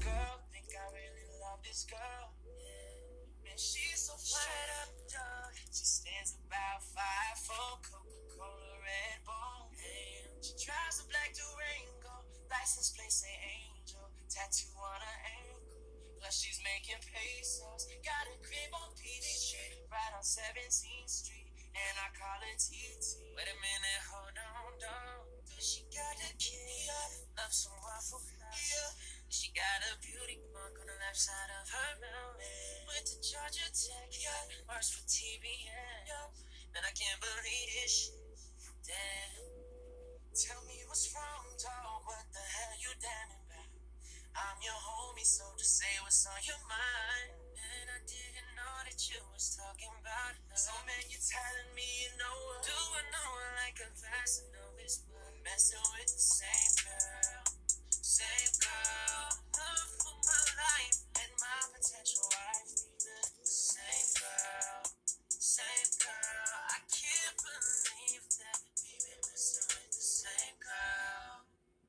girl. Think I really love this girl. Man, she's so straight up, dog. She stands about 5'4", Coca-Cola, Red Bull. And she drives a black Durango, license plate say Angel, tattoo on her ankle. Plus she's making pesos. Got a crib on PD Street, right on 17th Street, and I call it TT. Wait a minute, hold on, dog. Does she got the key? Love some Waffle House. Yeah. She got a beauty mark on the left side of her mouth. Went to Georgia Tech, yeah. Works for TBN, yeah. Man, I can't believe this shit. Damn. Tell me what's wrong, dog. What the hell you damning about? I'm your homie, so just say what's on your mind. And I didn't know that you was talking about her. So man, you telling me you know her. Do I know her like a glass of Novus, but messing with the same girl. Same girl, love for my life and my potential wife. Same girl, same girl. I can't believe that we've been messing with the same girl.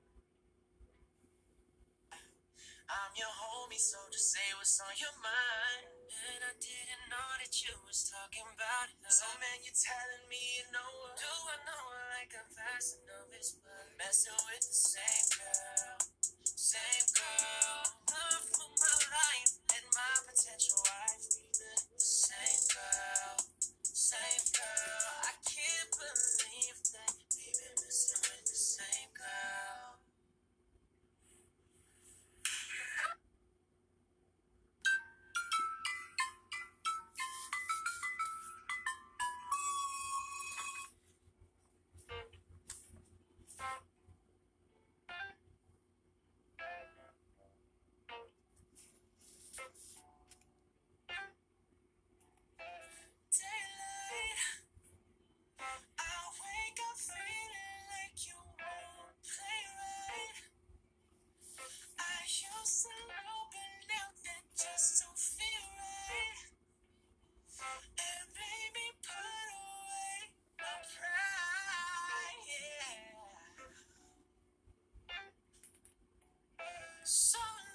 I'm your homie, so just say what's on your mind. And I didn't know that you was talking about her. So man, you telling me you know her. Do I know her like a glass of Novus, but messing with the same girl. Same girl, love for my life and my potential wife. The same girl, same girl. I can't believe that we've been messing with the same girl. Daylight, I wake up feeling like you won't play right. I used to know, but now that just don't feel right. And baby, put away my pride, yeah. So